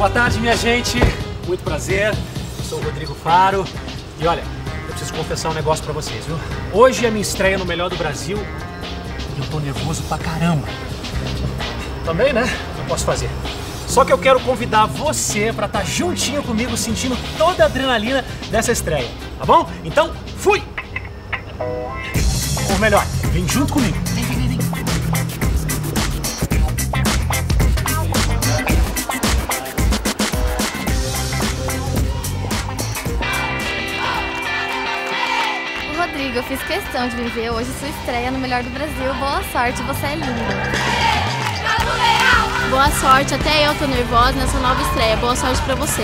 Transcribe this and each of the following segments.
Boa tarde, minha gente. Muito prazer. Eu sou o Rodrigo Faro. E olha, eu preciso confessar um negócio pra vocês, viu? Hoje é minha estreia no Melhor do Brasil e eu tô nervoso pra caramba. Também, né? Não posso fazer. Só que eu quero convidar você pra estar juntinho comigo, sentindo toda a adrenalina dessa estreia, tá bom? Então, fui! Ou melhor, vem junto comigo. Vem, vem, vem, vem. Rodrigo, eu fiz questão de viver hoje sua estreia no Melhor do Brasil. Boa sorte, você é lindo. Boa sorte, até eu tô nervosa nessa nova estreia. Boa sorte pra você.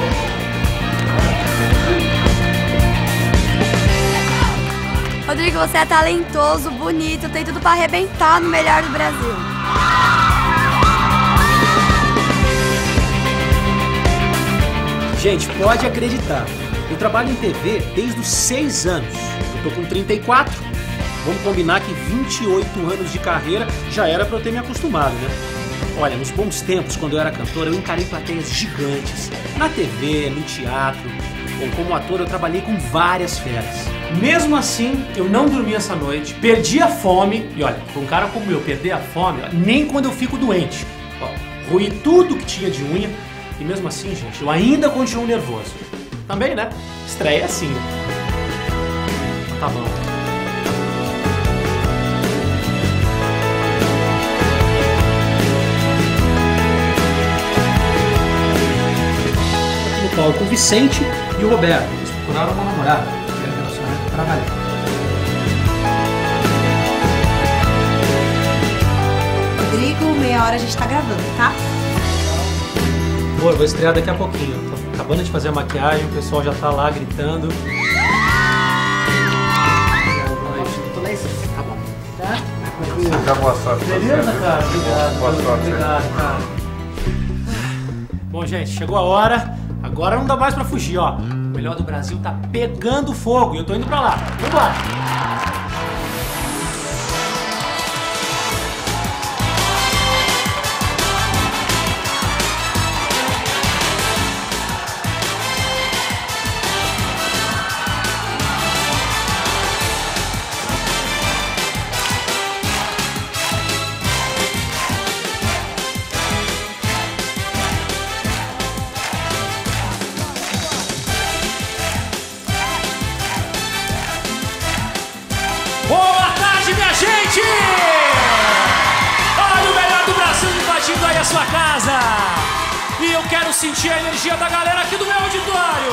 Rodrigo, você é talentoso, bonito, tem tudo pra arrebentar no Melhor do Brasil. Gente, pode acreditar. Eu trabalho em TV desde os 6 anos. Eu tô com 34. Vamos combinar que 28 anos de carreira já era pra eu ter me acostumado, né? Olha, nos bons tempos, quando eu era cantor, eu encarei plateias gigantes. Na TV, no teatro. Bom, como ator, eu trabalhei com várias feras. Mesmo assim, eu não dormi essa noite, perdi a fome. E olha, pra um cara como eu perder a fome, nem quando eu fico doente. Ó, roí tudo que tinha de unha. E mesmo assim, gente, eu ainda continuo nervoso. Também, né? Estreia assim, né? Tá bom. Aqui no palco, o Vicente e o Roberto. Eles procuraram uma namorada. Querem relacionamento pra trabalhar. Rodrigo, meia hora a gente tá gravando, tá? Amor, vou estrear daqui a pouquinho. Tô acabando de fazer a maquiagem, o pessoal já tá lá gritando. Tá bom. Tá? Dá boa sorte. Beleza, cara? Obrigado. Boa sorte. Obrigado, cara. Bom, gente, chegou a hora. Agora não dá mais pra fugir, ó. O Melhor do Brasil tá pegando fogo e eu tô indo pra lá. Vambora! Boa tarde, minha gente! Olha o Melhor do Brasil invadindo aí a sua casa! E eu quero sentir a energia da galera aqui do meu auditório!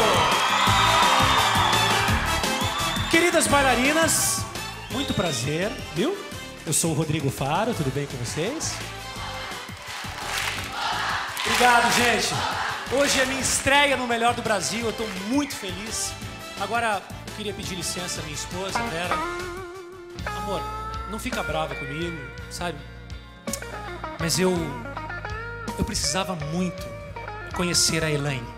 Queridas bailarinas, muito prazer, viu? Eu sou o Rodrigo Faro, tudo bem com vocês? Obrigado, gente! Hoje é minha estreia no Melhor do Brasil, eu tô muito feliz. Agora, eu queria pedir licença à minha esposa, Vera. Amor, não fica brava comigo, sabe? Mas eu precisava muito conhecer a Elaine.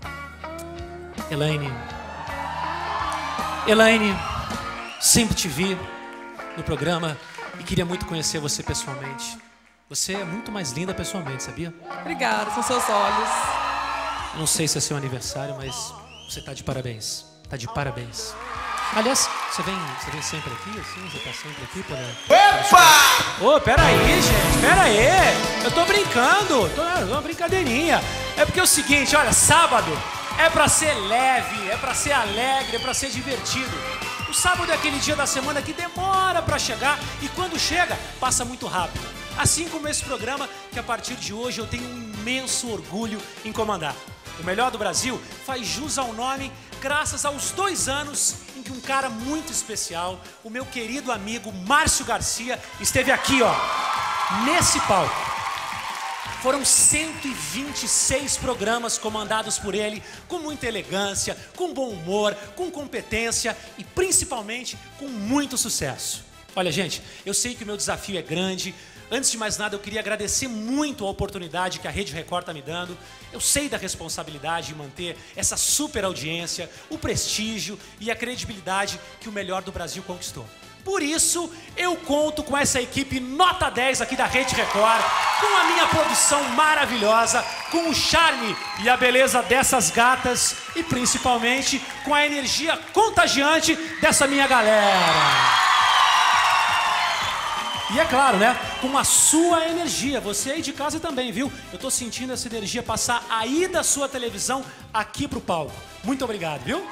Elaine, sempre te vi no programa e queria muito conhecer você pessoalmente. Você é muito mais linda pessoalmente, sabia? Obrigada, são seus olhos. Eu não sei se é seu aniversário, mas você tá de parabéns. Tá de parabéns. Aliás, você vem sempre aqui, assim? Você tá sempre aqui para... Ô, peraí, gente, peraí. Eu tô brincando, é uma brincadeirinha. É porque é o seguinte, olha, sábado é pra ser leve, é pra ser alegre, é pra ser divertido. O sábado é aquele dia da semana que demora pra chegar e quando chega, passa muito rápido. Assim como esse programa que a partir de hoje eu tenho um imenso orgulho em comandar. O Melhor do Brasil faz jus ao nome graças aos 2 anos em que um cara muito especial, o meu querido amigo Márcio Garcia, esteve aqui, ó, nesse palco. Foram 126 programas comandados por ele, com muita elegância, com bom humor, com competência e principalmente com muito sucesso. Olha, gente, eu sei que o meu desafio é grande. Antes de mais nada, eu queria agradecer muito a oportunidade que a Rede Record está me dando. Eu sei da responsabilidade de manter essa super audiência, o prestígio e a credibilidade que o Melhor do Brasil conquistou. Por isso, eu conto com essa equipe nota 10 aqui da Rede Record, com a minha produção maravilhosa, com o charme e a beleza dessas gatas e principalmente com a energia contagiante dessa minha galera. E é claro, né? Com a sua energia. Você aí de casa também, viu? Eu tô sentindo essa energia passar aí da sua televisão aqui pro palco. Muito obrigado, viu?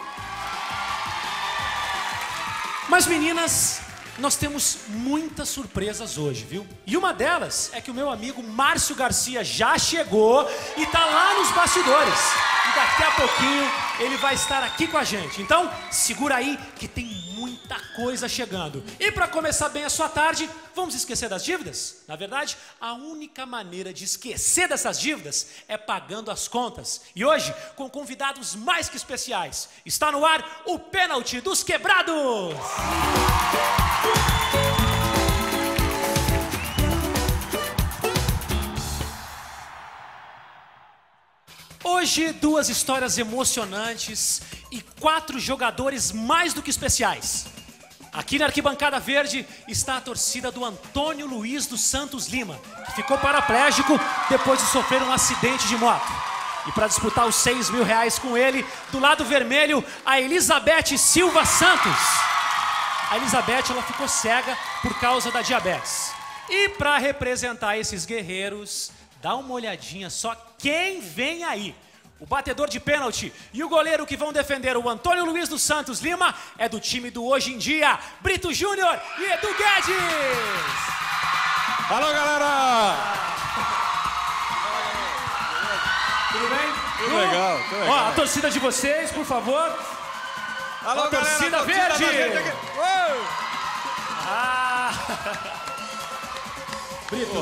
Mas meninas, nós temos muitas surpresas hoje, viu? E uma delas é que o meu amigo Márcio Garcia já chegou e tá lá nos bastidores. E daqui a pouquinho ele vai estar aqui com a gente. Então, segura aí que tem muita coisa chegando. E para começar bem a sua tarde, vamos esquecer das dívidas? Na verdade, a única maneira de esquecer dessas dívidas é pagando as contas. E hoje, com convidados mais que especiais, está no ar o Pênalti dos Quebrados! Hoje, 2 histórias emocionantes e 4 jogadores mais do que especiais. Aqui na arquibancada verde está a torcida do Antônio Luiz dos Santos Lima, que ficou paraplégico depois de sofrer um acidente de moto. E para disputar os R$6.000 com ele, do lado vermelho, a Elizabeth Silva Santos. A Elizabeth, ela ficou cega por causa da diabetes. E para representar esses guerreiros, dá uma olhadinha só quem vem aí. O batedor de pênalti e o goleiro que vão defender o Antônio Luiz dos Santos Lima é do time do Hoje em Dia, Brito Júnior e Edu Guedes. Alô, galera! Tudo bem? Tudo legal, tudo legal. Ó, a torcida de vocês, por favor. Alô, a torcida verde! Brito,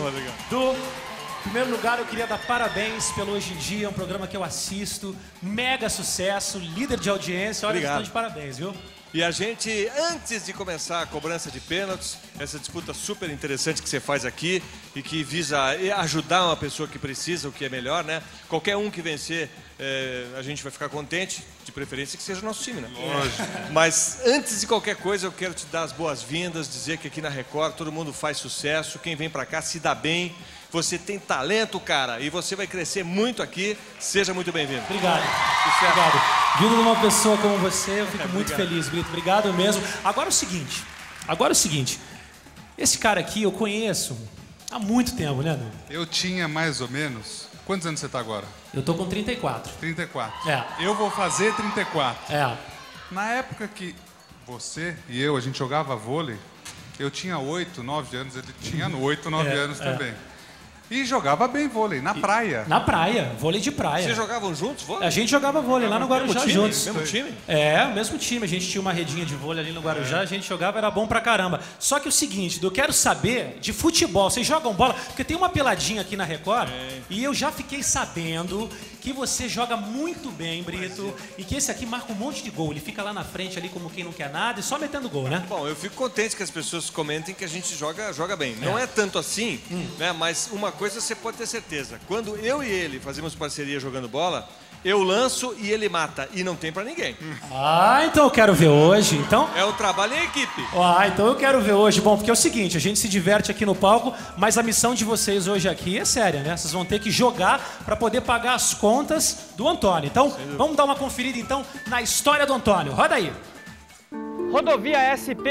em primeiro lugar, eu queria dar parabéns pelo Hoje em Dia, um programa que eu assisto, mega sucesso, líder de audiência, olha, estão de parabéns, viu? E a gente, antes de começar a cobrança de pênaltis, essa disputa super interessante que você faz aqui e que visa ajudar uma pessoa que precisa, o que é melhor, né? Qualquer um que vencer, a gente vai ficar contente, de preferência que seja o nosso time, né? Lógico. Mas antes de qualquer coisa, eu quero te dar as boas-vindas, dizer que aqui na Record todo mundo faz sucesso, quem vem pra cá se dá bem. Você tem talento, cara, e você vai crescer muito aqui. Seja muito bem-vindo. Obrigado. Obrigado. Vindo de uma pessoa como você, eu fico muito feliz, Brito. Obrigado mesmo. Agora o seguinte. Esse cara aqui eu conheço há muito tempo, né, Edu? Eu tinha mais ou menos... Quantos anos você tá agora? Eu tô com 34. 34. É. Eu vou fazer 34. É. Na época que você e eu, a gente jogava vôlei, eu tinha 8, 9 anos, ele tinha 8, 9 anos também. E jogava bem vôlei, na praia. Na praia, vôlei de praia. Vocês jogavam juntos vôlei? A gente jogava vôlei lá no Guarujá juntos. Mesmo time? É, o mesmo time. A gente tinha uma redinha de vôlei ali no Guarujá, a gente jogava, era bom pra caramba. Só que o seguinte, eu quero saber de futebol. Vocês jogam bola? Porque tem uma peladinha aqui na Record e eu já fiquei sabendo que você joga muito bem, Brito, e que esse aqui marca um monte de gol. Ele fica lá na frente ali como quem não quer nada e só metendo gol, né? Bom, eu fico contente que as pessoas comentem que a gente joga bem. Não é tanto assim, né? Mas uma coisa você pode ter certeza. Quando eu e ele fazemos parceria jogando bola, eu lanço e ele mata. E não tem pra ninguém. Ah, então eu quero ver hoje. Então... É o trabalho em equipe. Ah, então eu quero ver hoje. Bom, porque é o seguinte, a gente se diverte aqui no palco, mas a missão de vocês hoje aqui é séria, né? Vocês vão ter que jogar pra poder pagar as contas do Antônio. Então, vamos dar uma conferida então na história do Antônio. Roda aí. Rodovia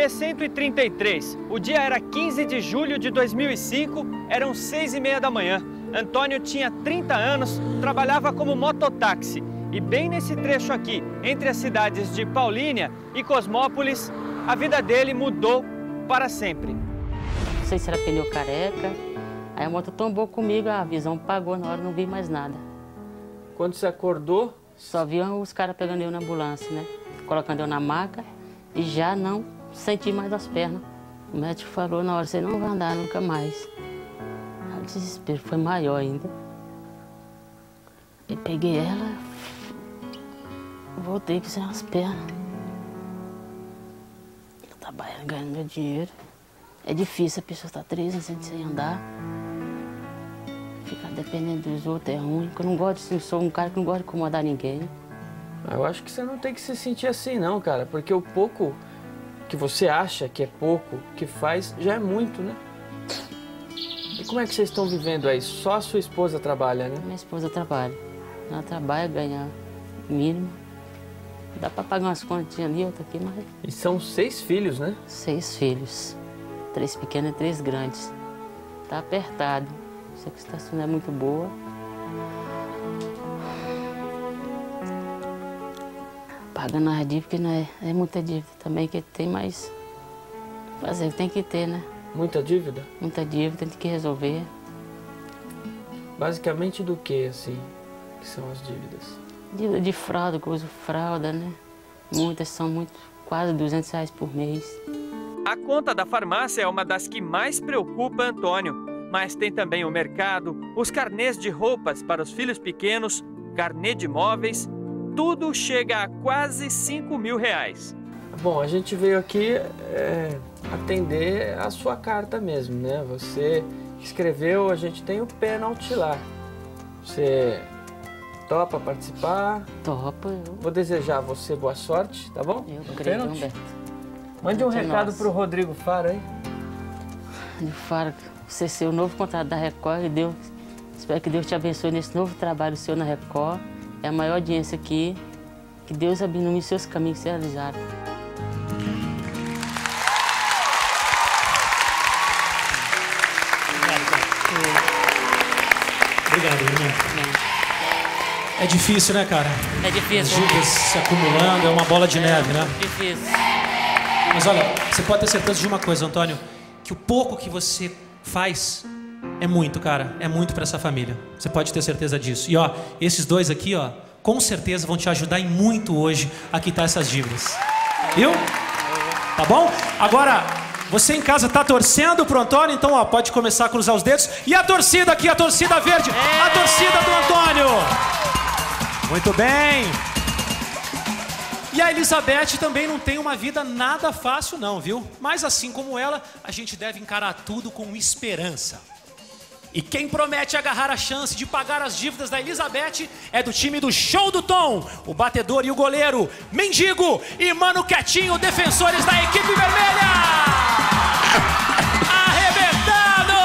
SP-133. O dia era 15 de julho de 2005, eram 6h30 da manhã. Antônio tinha 30 anos, trabalhava como mototáxi. E bem nesse trecho aqui, entre as cidades de Paulínia e Cosmópolis, a vida dele mudou para sempre. Não sei se era pneu careca, aí a moto tombou comigo, a visão apagou, na hora não vi mais nada. Quando você acordou? Só viam os caras pegando eu na ambulância, né? Colocando eu na maca e já não senti mais as pernas. O médico falou, na hora, você não vai andar nunca mais. O desespero foi maior ainda. Eu peguei ela, voltei com as pernas. Trabalhando, ganhando meu dinheiro. É difícil a pessoa estar 3 anos sem andar. Ficar dependendo dos outros é ruim. Eu não gosto, eu sou um cara que não gosta de incomodar ninguém. Eu acho que você não tem que se sentir assim não, cara. Porque o pouco que você acha que é pouco, que faz, já é muito, né? como é que vocês estão vivendo aí? Só a sua esposa trabalha, né? Minha esposa trabalha. Ela trabalha, ganha mínimo. Dá pra pagar umas continhas ali, outra aqui, mas... E são 6 filhos, né? 6 filhos. 3 pequenos e 3 grandes. Tá apertado. Sei que a situação não é muito boa. Pagando as dívidas, porque não é muita dívida também que tem, mas... Fazer, tem que ter, né? Muita dívida? Muita dívida, tem que resolver. Basicamente do que, assim, que são as dívidas? Dívida de fralda, que eu uso fralda, né? Muitas são quase R$200 por mês. A conta da farmácia é uma das que mais preocupa Antônio. Mas tem também o mercado, os carnês de roupas para os filhos pequenos, carnê de móveis, tudo chega a quase R$5.000. Bom, a gente veio aqui atender a sua carta mesmo, né? Você escreveu, a gente tem o pênalti lá. Você topa participar? Topa. Vou desejar a você boa sorte, tá bom? Eu creio, Humberto. Mande um recado pro Rodrigo Faro aí. Rodrigo Faro, você ser o novo contrato da Record e Deus, espero que Deus te abençoe nesse novo trabalho seu na Record. É a maior audiência aqui. Que Deus ilumine seus caminhos realizados. Obrigado, irmão. É difícil, né, cara? É difícil. As dívidas se acumulando, é uma bola de neve, né? Difícil. Mas olha, você pode ter certeza de uma coisa, Antônio, que o pouco que você faz é muito, cara. É muito pra essa família. Você pode ter certeza disso. E ó, esses dois aqui, ó, com certeza vão te ajudar em muito hoje a quitar essas dívidas. Viu? Tá bom? Agora, você em casa tá torcendo pro Antônio, então ó, pode começar a cruzar os dedos. E a torcida aqui, a torcida verde, a torcida do Antônio. Muito bem. E a Elizabeth também não tem uma vida nada fácil não, viu? Mas assim como ela, a gente deve encarar tudo com esperança. E quem promete agarrar a chance de pagar as dívidas da Elizabeth é do time do Show do Tom, o batedor e o goleiro, Mendigo e Mano Quietinho, defensores da equipe vermelha! Arrebentado!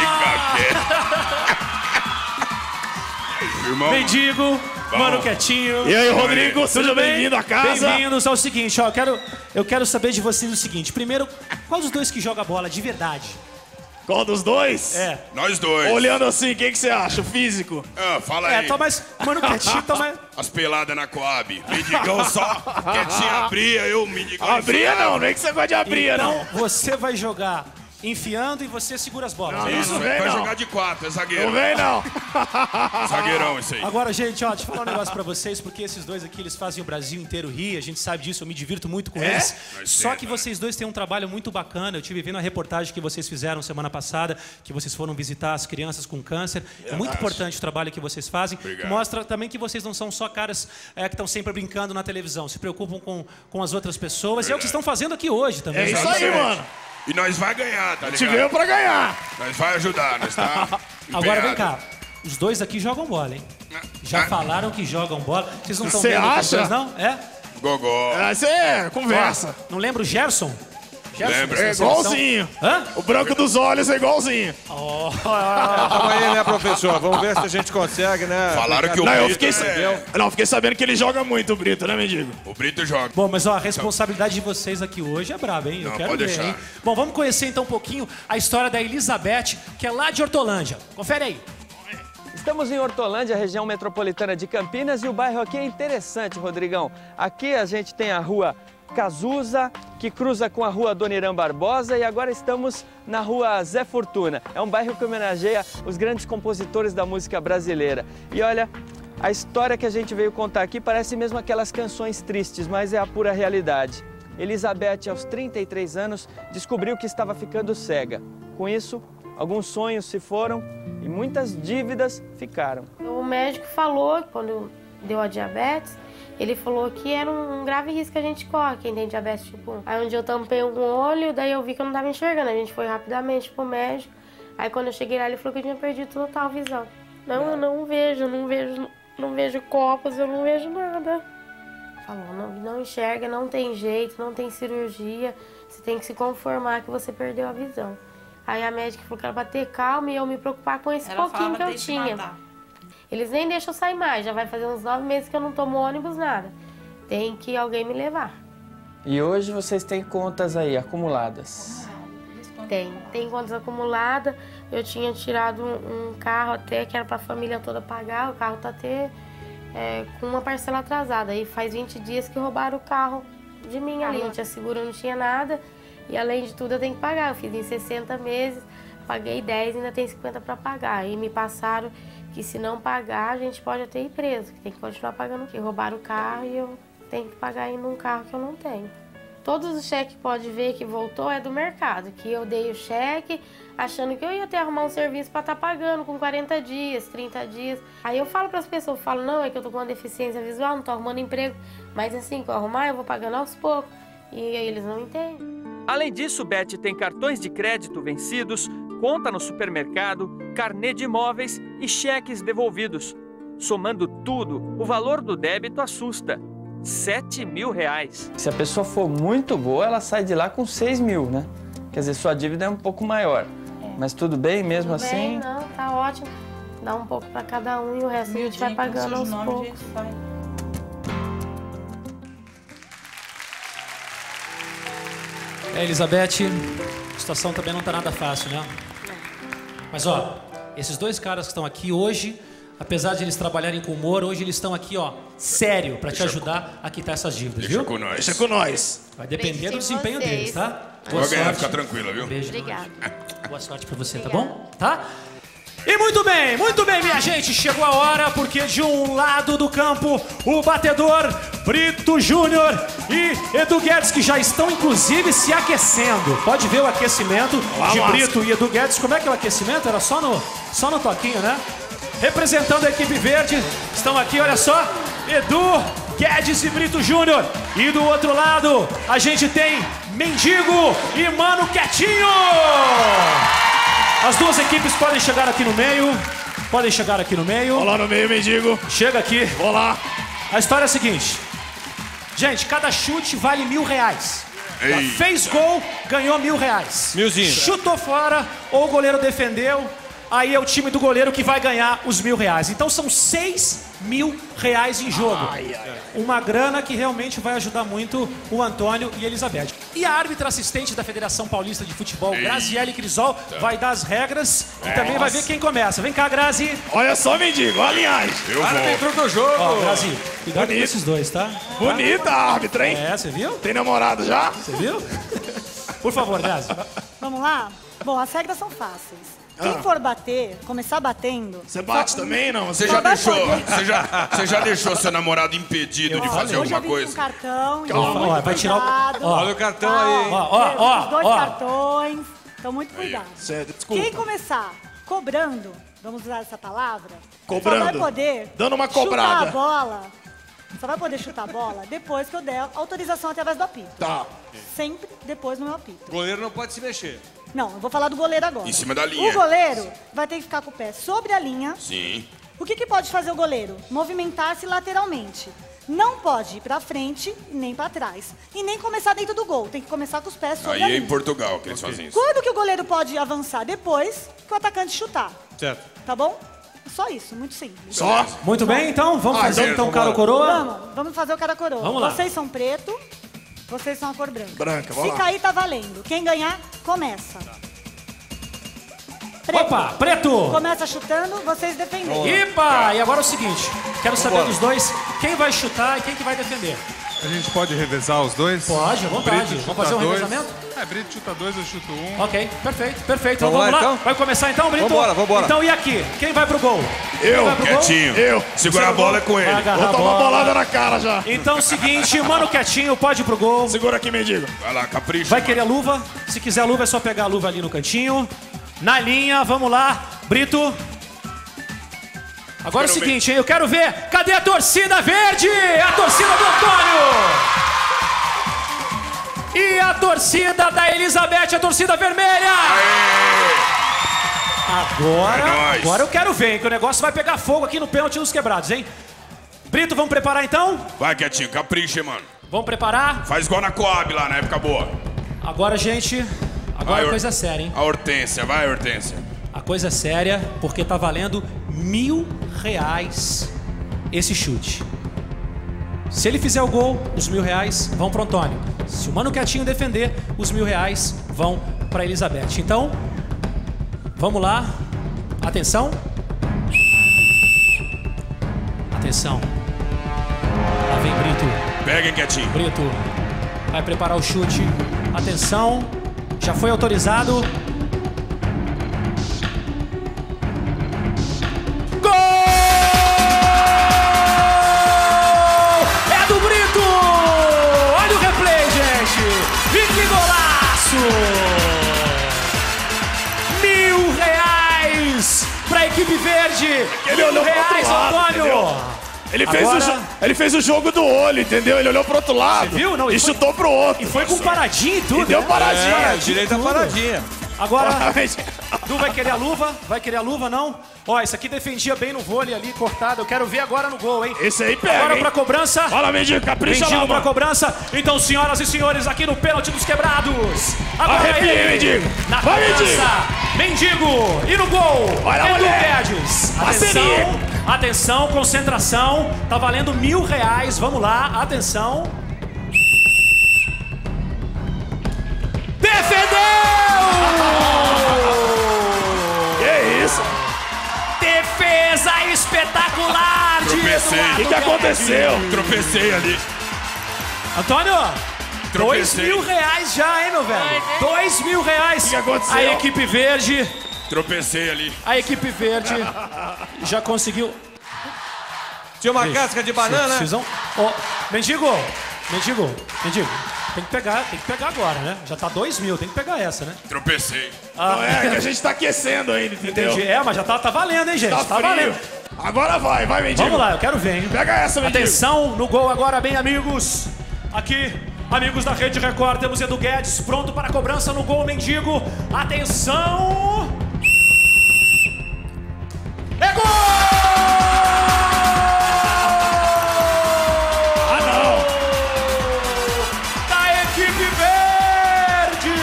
Irmão. Mendigo, Mano Quietinho. E aí, Rodrigo, seja bem-vindo à casa. Bem-vindos ao seguinte, ó, eu quero saber de vocês o seguinte. Primeiro, qual dos dois que joga bola de verdade? Qual dos dois? É. Nós dois. Olhando assim, o que você acha? O físico? Ah, fala aí. Tá mais... Mano Quietinho tá mais... As peladas na Coab. Mendigão só quietinho abria, eu mendigão. Abria não é que você gosta de abrir, então, não. Você vai jogar enfiando e você segura as bolas. Não, é isso? não vem, vai não. jogar de 4, é zagueiro. Não vem, não. Zagueirão, isso aí. Agora, gente, ó, deixa eu falar um negócio pra vocês, porque esses dois aqui, eles fazem o Brasil inteiro rir, a gente sabe disso, eu me divirto muito com eles. Só que vocês dois têm um trabalho muito bacana, eu tive vendo a reportagem que vocês fizeram semana passada, que vocês foram visitar as crianças com câncer. É muito importante o trabalho que vocês fazem. Obrigado. Mostra também que vocês não são só caras que estão sempre brincando na televisão, se preocupam com as outras pessoas. E é o que estão fazendo aqui hoje também. É isso aí, mano. E nós vai ganhar, tá ligado? Te veio pra ganhar. Nós vai ajudar, nós tá Agora vem empenhado. cá, os dois aqui jogam bola, hein? Já falaram que jogam bola. Vocês não estão Você vendo acha? vocês, não? É? Gogó. Isso é conversa. Não lembra o Gerson? Lembra? É igualzinho. Hã? O branco dos olhos é igualzinho. Calma aí, né, professor? Vamos ver se a gente consegue, né? Falaram que o Brito... Não, fiquei sabendo que ele joga muito, o Brito, né, Mendigo? O Brito joga. Bom, mas ó, a responsabilidade de vocês aqui hoje é braba, hein? Eu Não, quero pode ver, deixar. hein? Bom, vamos conhecer então um pouquinho a história da Elizabeth, que é lá de Hortolândia. Confere aí. Estamos em Hortolândia, região metropolitana de Campinas, e o bairro aqui é interessante, Rodrigão. Aqui a gente tem a rua Cazuza, que cruza com a rua Dona Irã Barbosa, e agora estamos na rua Zé Fortuna. É um bairro que homenageia os grandes compositores da música brasileira. E olha, a história que a gente veio contar aqui parece mesmo aquelas canções tristes, mas é a pura realidade. Elizabeth, aos 33 anos, descobriu que estava ficando cega. Com isso, alguns sonhos se foram e muitas dívidas ficaram. O médico falou, quando deu a diabetes, ele falou que era um grave risco que a gente corre, quem tem diabetes tipo 1. Aí um dia eu tampei um olho, daí eu vi que eu não estava enxergando, a gente foi rapidamente pro médico. Aí quando eu cheguei lá, ele falou que eu tinha perdido total visão. Não, eu não vejo copos, eu não vejo nada. Falou, não enxerga, não tem jeito, não tem cirurgia, você tem que se conformar que você perdeu a visão. Aí a médica falou que era pra ter calma e eu me preocupar com esse pouquinho que eu tinha. Eles nem deixam eu sair mais, já vai fazer uns 9 meses que eu não tomo ônibus, nada. Tem que alguém me levar. E hoje vocês têm contas aí acumuladas? Tem contas acumuladas. Eu tinha tirado um carro até que era pra família toda pagar, o carro tá até com uma parcela atrasada. Aí faz 20 dias que roubaram o carro de mim ali, não tinha seguro, não tinha nada. E além de tudo eu tenho que pagar, eu fiz em 60 meses, paguei 10 e ainda tem 50 para pagar. Aí me passaram que se não pagar a gente pode até ir preso, que tem que continuar pagando, que roubaram o carro e eu tenho que pagar ainda um carro que eu não tenho. Todos os cheques que pode ver que voltou é do mercado, que eu dei o cheque achando que eu ia ter arrumar um serviço para estar pagando com 40 dias, 30 dias. Aí eu falo para as pessoas, não, é que eu tô com uma deficiência visual, não tô arrumando emprego, mas assim que eu arrumar eu vou pagando aos poucos. E aí eles não entendem. Além disso, Beth tem cartões de crédito vencidos, conta no supermercado, carnê de imóveis e cheques devolvidos. Somando tudo, o valor do débito assusta. R$7.000. Se a pessoa for muito boa, ela sai de lá com 6 mil, né? Quer dizer, sua dívida é um pouco maior. Mas tudo bem mesmo tudo assim? Bem, não, tá ótimo. Dá um pouco para cada um e o resto a gente vai pagando aos poucos. Elizabeth, a situação também não tá nada fácil, né? Mas ó, esses dois caras que estão aqui hoje, apesar de eles trabalharem com humor, hoje eles estão aqui, ó, sério, pra te ajudar a quitar essas dívidas, viu? Com nós. Deixa com nós. Vai depender do desempenho deles, tá? Boa ganhar, fica tranquila, viu? Beijo. Obrigada. Boa sorte pra você, tá bom? Tá? E muito bem, minha gente, chegou a hora, porque de um lado do campo, o batedor Brito Júnior e Edu Guedes, que já estão, inclusive, se aquecendo. Pode ver o aquecimento de Brito e Edu Guedes. Como é que é o aquecimento? Era só no toquinho, né? Representando a equipe verde, estão aqui, olha só, Edu Guedes e Brito Júnior. E do outro lado, a gente tem Mendigo e Mano Quietinho. As duas equipes podem chegar aqui no meio. Vou lá no meio, Mendigo. Chega aqui. Vou lá. A história é a seguinte. Gente, cada chute vale R$1.000. Fez gol, ganhou R$1.000. Milzinho. Chutou fora, ou o goleiro defendeu, aí é o time do goleiro que vai ganhar os R$1.000. Então são R$6.000 em jogo. Uma grana que realmente vai ajudar muito o Antônio e a Elizabeth. E a árbitra assistente da Federação Paulista de Futebol, Graziele Crisol, vai dar as regras e também vai ver quem começa. Vem cá, Grazi. Olha só, Mendigo, olha a linhagem. Eu vou. Entrou no jogo. Ó, Grazi, cuidado com esses dois, tá? Bonita a árbitra, hein? Você viu? Tem namorado já? Você viu? Por favor, Grazi. Vamos lá? Bom, as regras são fáceis. Quem for bater, começar batendo... Você bate também, não? Você já deixou seu namorado impedido de fazer alguma coisa? Um cartão, Calma, vai tirar o... Olha o cartão aí, hein? Os dois cartões. Então, muito cuidado. Desculpa. Quem começar cobrando, vamos usar essa palavra... Cobrando. Só vai poder... Dando uma cobrada. Chutar a bola. Só vai poder chutar a bola depois que eu der autorização através do apito. Tá. Sempre depois no meu apito. O goleiro não pode se mexer. Não, eu vou falar do goleiro agora. Em cima da linha. O goleiro vai ter que ficar com o pé sobre a linha. Sim. O que pode fazer o goleiro? Movimentar-se lateralmente. Não pode ir pra frente, nem pra trás. E nem começar dentro do gol. Tem que começar com os pés sobre a Aí é linha. em Portugal que eles fazem isso. Quando que o goleiro pode avançar? Depois que o atacante chutar. Certo. Tá bom? Só isso, muito simples. Só? Muito bem, então. Vamos fazer então cara ou coroa? Vamos fazer o cara coroa. Vamos lá. Vocês são preto, vocês são a cor branca. Branca, vamos lá. Se cair, tá valendo. Quem ganhar, começa. Preto. Opa, preto! Começa chutando, vocês defendendo. Ipa! E agora é o seguinte, quero saber dos dois, quem vai chutar e quem que vai defender? A gente pode revezar os dois? Pode, à vontade. Brito Vamos fazer um chuta dois. revezamento? Brito chuta 2, eu chuto 1. Ok, perfeito. Então Vamos lá, então? Vai começar então, Brito? Vambora. Então e aqui? Quem vai pro gol? Quietinho. Eu. Segura a bola com ele. Vou tomar uma bolada na cara já. Então, seguinte, Mano Quietinho, pode ir pro gol. Segura aqui, Mendigo. Vai lá, capricha. Vai querer a luva? Se quiser a luva, é só pegar a luva ali no cantinho. Na linha, vamos lá. Brito. Agora é o seguinte, hein? Eu quero ver. Cadê a torcida verde? A torcida do Antônio. E a torcida da Elizabeth, a torcida vermelha. Agora eu quero ver, hein? Que o negócio vai pegar fogo aqui no pênalti dos quebrados, hein? Brito, vamos preparar então? Vai, Quietinho, capricha, mano. Vamos preparar? Faz igual na Coab lá, na época boa. Agora, gente, Agora coisa séria, hein? A Hortência, vai, Hortência. A coisa séria, porque tá valendo R$1.000 esse chute. Se ele fizer o gol, os R$1.000 vão pro Antônio. Se o Mano Quietinho defender, os R$1.000 vão pra Elizabeth. Então, vamos lá. Atenção. Atenção. Lá vem Brito. Pega, Quietinho. Brito vai preparar o chute. Atenção. Já foi autorizado. Gol! É do Brito! Olha o replay, gente! E que golaço! R$1.000 pra equipe verde! Ele olhou pro outro lado, Antônio! Ele fez o jogo do olho, entendeu? Ele olhou pro outro lado. Você viu? Não, e chutou pro outro. E foi com paradinha e tudo. E deu paradinha. Direita paradinha. Agora, Du vai querer a luva? Vai querer a luva, não? Ó, esse aqui defendia bem no vôlei ali, cortado. Eu quero ver agora no gol, hein? Esse aí pega, agora hein? pra cobrança. Fala, Mendigo, capricha lá, Mendigo pra mano. cobrança. Então, senhoras e senhores, aqui no pênalti dos quebrados. Agora Arrepia, Mendigo. Na Vai, cobrança. Mendigo. E no gol. Olha, Edu moleque. Guedes. Parceria. Atenção, atenção, concentração. Tá valendo R$1.000. Vamos lá, atenção. Defendeu! Que isso? Defesa espetacular de Tropecei. Eduardo O que aconteceu? Tropecei ali. Antônio, Tropecei. R$2.000 já, hein, meu velho? R$2.000. O que aconteceu? A equipe verde, Tropecei ali. a equipe verde já conseguiu. Tinha uma casca de banana. Ó, Mendigo. Tem que pegar agora, né? Já tá 2.000, tem que pegar essa, né? Tropecei. Não é, que a gente tá aquecendo ainda, entendeu? Entendi. É, mas já tá valendo, hein, gente? Tá frio. valendo. Agora vai, Mendigo. Vamos lá, eu quero ver, hein? Pega essa, Mendigo. Atenção no gol agora, bem, amigos. Aqui, amigos da Rede Record, temos Edu Guedes pronto para a cobrança no gol, Mendigo. Atenção! É gol! Ah, não! Da equipe verde!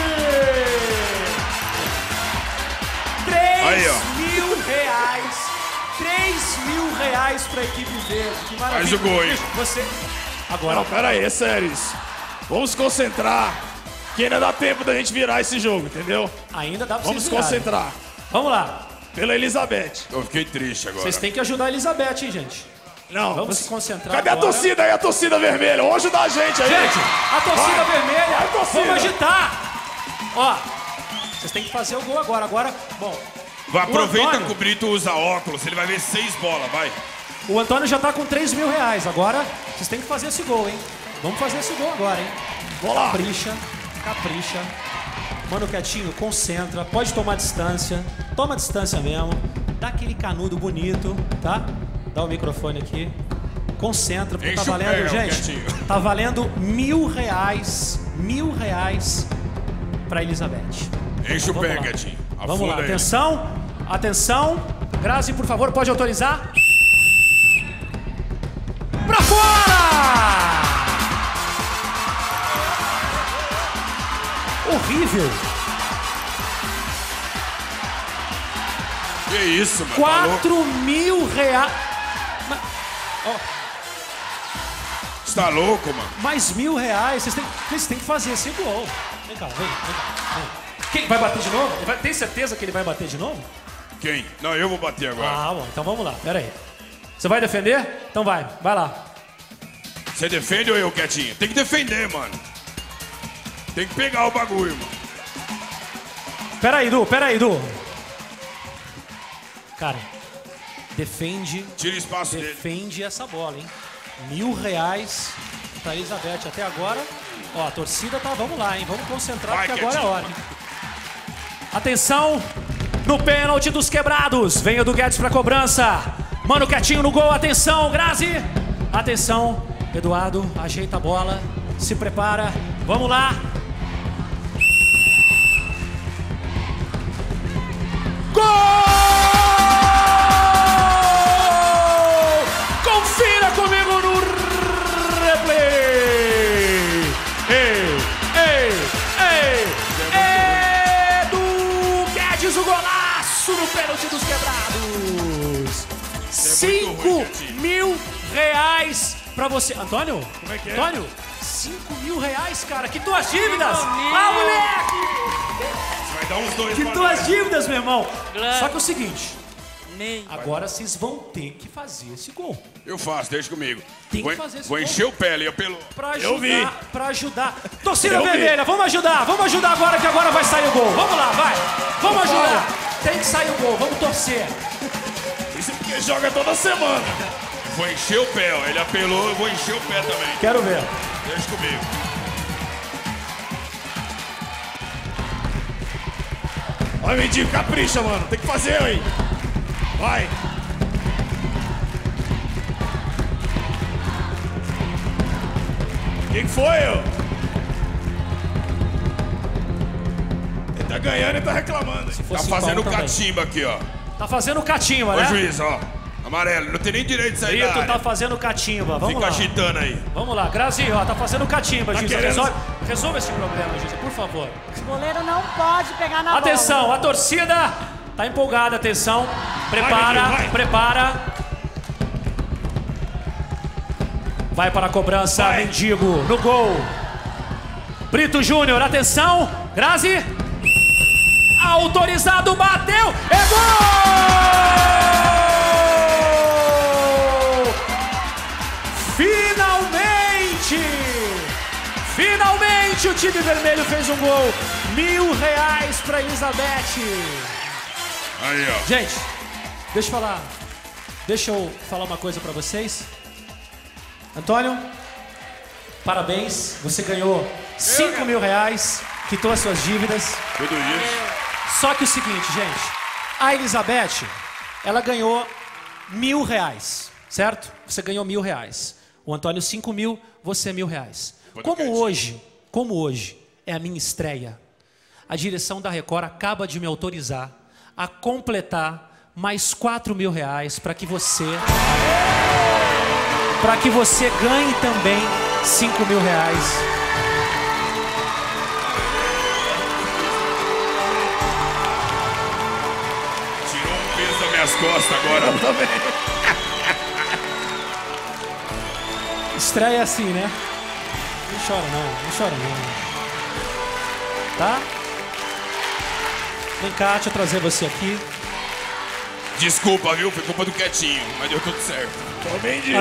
Aí, ó. R$3.000 para a equipe verde. Que maravilha. Faz o gol, hein? Você... Agora. Não, pera aí, é sério isso. Vamos concentrar, que ainda dá tempo da gente virar esse jogo, entendeu? Ainda dá pra Vamos vocês virarem. concentrar. Vamos lá. Pela Elizabeth. Eu fiquei triste agora. Vocês têm que ajudar a Elizabeth, hein, gente? Não. Vamos se concentrar Cadê agora. a torcida aí, a torcida vermelha? Vamos ajudar a gente aí. Gente, a torcida Vai. vermelha, Vai, torcida. vamos agitar. Ó, vocês têm que fazer o gol agora. Agora, bom... Vai, aproveita Antônio- que o Brito usa óculos, ele vai ver 6 bolas, vai. O Antônio já tá com R$3.000. Agora, vocês têm que fazer esse gol, hein? Vamos fazer esse gol agora, hein? Vamos lá. Capricha. Mano Quietinho, concentra. Pode tomar distância. Toma distância mesmo. Dá aquele canudo bonito, tá? Dá o microfone aqui. Concentra, porque Enche tá o valendo, pé, gente. Quietinho. Tá valendo R$1.000. R$1.000 pra Elizabeth. Enche o Vamos pé, lá. Quietinho. Vamos lá, Afunda ele. atenção, atenção. Grazi, por favor, pode autorizar? Pra fora! Horrível. Que isso, mano. Tá louco? R$4.000. Você tá louco, mano? Mais R$1.000. Vocês têm que fazer esse gol. Vem cá, vem cá. Quem vai bater de novo? Tem certeza que ele vai bater de novo? Quem? Não, eu vou bater agora. Ah, bom, então vamos lá, pera aí. Você vai defender? Então vai lá. Você defende ou eu, Quietinho? Tem que defender, mano. Tem que pegar o bagulho, mano. Pera aí, Du. Cara, defende. Tira o espaço dele. Defende essa bola, hein? R$1.000 pra Elizabeth até agora. Ó, a torcida tá, vamos lá, hein? Vamos concentrar, Vai, porque agora é a Quietinho. hora. Hein? Atenção, no pênalti dos quebrados. Vem o do Guedes pra cobrança. Mano Quietinho no gol, atenção, Grazi. Atenção, Eduardo, ajeita a bola, se prepara. Vamos lá. Gol! Confira comigo no replay. Ei! fez o golaço no pênalti dos quebrados. 5 mil reais pra você. Antônio? Como é que é? Antônio, 5 mil reais, cara. Que tuas dívidas. Ah, moleque! Você vai dar uns 2 Que pra tuas nós. dívidas, meu irmão. Claro. Só que é o seguinte. Agora vocês vão ter que fazer esse gol. Eu faço, deixa comigo. Tem que fazer esse Vou gol. encher o pé ali, apelou. Pra ajudar. Torcida vermelha, vamos ajudar agora, que agora vai sair o gol. Vamos lá, vai. Vamos ajudar. Tem que sair o gol, vamos torcer. Isso é porque joga toda semana. Vou encher o pé, ó. Ele apelou, eu vou encher o pé também. Quero ver. Deixa comigo. Vai, mendigo, capricha, mano. Tem que fazer aí. Vai. Quem foi, ó? Ele tá ganhando e tá reclamando. Tá fazendo catimba aqui, ó. Tá fazendo catimba, Ô, né? juiz, ó. Amarelo, não tem nem direito de sair da Brito área. tá fazendo catimba, vamos Fica lá. agitando aí. Vamos lá, Grazi, ó, tá fazendo catimba, Tá Giza. querendo- Resolve esse problema, Giza, por favor. O goleiro não pode pegar na Atenção, bola. a torcida tá empolgada, atenção. Prepara, Vai, vai. prepara. Vai para a cobrança, Vai. Mendigo, no gol. Brito Júnior, atenção. Grazi. Autorizado, bateu. É gol! Finalmente o time vermelho fez um gol. R$1.000 para Elizabeth. Aí, ó. Gente, deixa eu falar uma coisa pra vocês. Antônio, parabéns, você ganhou R$5.000, quitou as suas dívidas. Tudo isso. Só que o seguinte, gente, a Elizabeth, ela ganhou R$1.000, certo? Você ganhou R$1.000. O Antônio 5.000, você R$1.000. Como hoje é a minha estreia, a direção da Record acaba de me autorizar a completar mais R$4.000 para que você ganhe também R$5.000. Tirou um peso das minhas costas agora. Eu também. Estreia assim, né? Não chora não. Tá? Vem cá, deixa eu trazer você aqui. Desculpa, viu? Foi culpa do Quietinho, mas deu tudo certo. Tô bem de...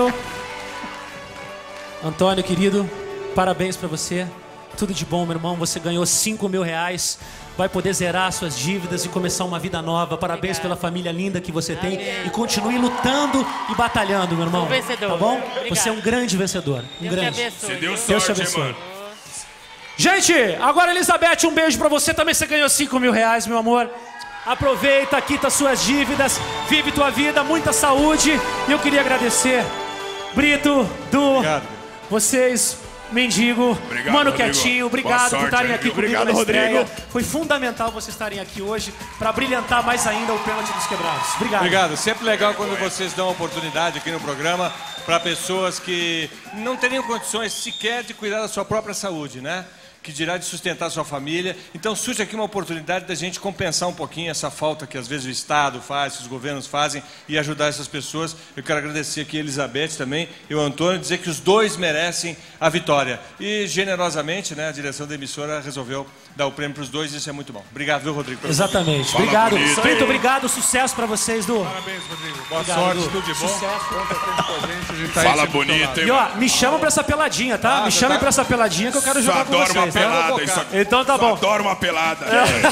Antônio, querido, parabéns pra você. Tudo de bom, meu irmão. Você ganhou R$5.000. Vai poder zerar suas dívidas e começar uma vida nova. Parabéns pela família linda que você tem. E continue lutando e batalhando, meu irmão. Um vencedor. Tá bom? Obrigado. Você é um grande vencedor. Deus te abençoe. Você deu Deus te sorte, abençoe. mano. Gente, agora Elizabeth, um beijo pra você. Também você ganhou R$5.000, meu amor. Aproveita, quita suas dívidas, vive tua vida, muita saúde. E eu queria agradecer, Brito, Du, Obrigado. vocês, Mendigo, Obrigado, Mano Rodrigo. Quietinho, Boa obrigado sorte por estarem aí, aqui viu? comigo Obrigado, na estreia. Rodrigo. Foi fundamental vocês estarem aqui hoje para brilhantar mais ainda o pênalti dos quebrados. Obrigado. Obrigado. Sempre legal quando vocês dão oportunidade aqui no programa para pessoas que não teriam condições sequer de cuidar da sua própria saúde, né? Que dirá de sustentar sua família. Então surge aqui uma oportunidade da gente compensar um pouquinho essa falta que às vezes o Estado faz, que os governos fazem e ajudar essas pessoas. Eu quero agradecer aqui a Elizabeth também e o Antônio, dizer que os dois merecem a vitória. E generosamente, né, a direção da emissora resolveu dar o prêmio para os dois e isso é muito bom. Obrigado, viu, Rodrigo? Exatamente. Fala Obrigado. bonito. Brito, obrigado. Sucesso para vocês, Du. Parabéns, Rodrigo. Boa Obrigado, sorte, Du. tudo de bom. Sucesso. Conta sempre com a gente. A gente tá aí Fala sempre do teu bonito, lado. hein, E ó, mano? me chama pra essa peladinha, tá? Me chame pra essa peladinha que eu quero Só jogar com adoro uma vocês, tá? pelada. Isso aqui. Então tá Só bom. adoro uma pelada.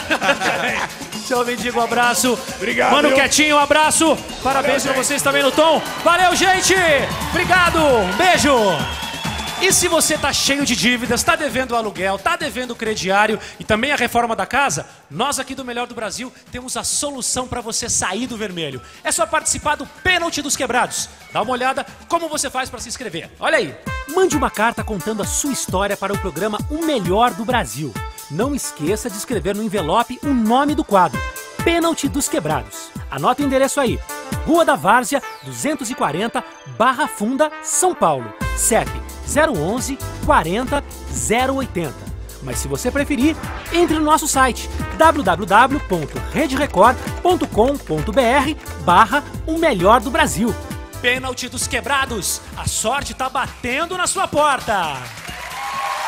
Seu Mendigo, um abraço. Obrigado, Mano viu? Quietinho, um abraço. Parabéns pra vocês também no tom. Valeu, gente. Obrigado. Um beijo. E se você tá cheio de dívidas, tá devendo aluguel, tá devendo crediário e também a reforma da casa, nós aqui do Melhor do Brasil temos a solução para você sair do vermelho. É só participar do Pênalti dos Quebrados. Dá uma olhada como você faz para se inscrever. Olha aí. Mande uma carta contando a sua história para o programa O Melhor do Brasil. Não esqueça de escrever no envelope o nome do quadro, Pênalti dos Quebrados. Anota o endereço aí. Rua da Várzea, 240, Barra Funda, São Paulo. CEP 011 40 080. Mas se você preferir, entre no nosso site www.rederecord.com.br/o melhor do Brasil. Pênalti dos quebrados, a sorte tá batendo na sua porta.